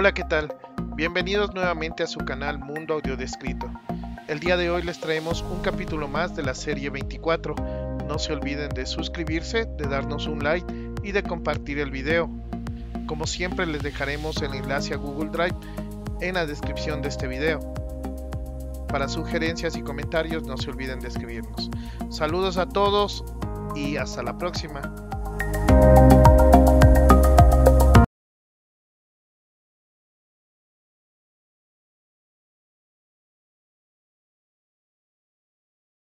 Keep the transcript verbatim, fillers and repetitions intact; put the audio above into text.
Hola, ¿qué tal? Bienvenidos nuevamente a su canal Mundo Audio Descrito. El día de hoy les traemos un capítulo más de la serie veinticuatro. No se olviden de suscribirse, de darnos un like y de compartir el video. Como siempre les dejaremos el enlace a Google Drive en la descripción de este video. Para sugerencias y comentarios no se olviden de escribirnos. Saludos a todos y hasta la próxima.